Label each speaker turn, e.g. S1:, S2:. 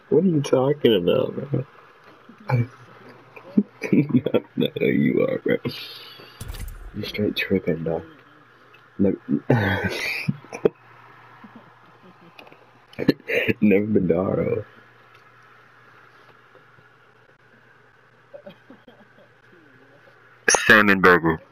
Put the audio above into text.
S1: What are you talking about, bro? No, you are, bro. You straight tripping, dog. Never, never Bedaro. Salmon burger.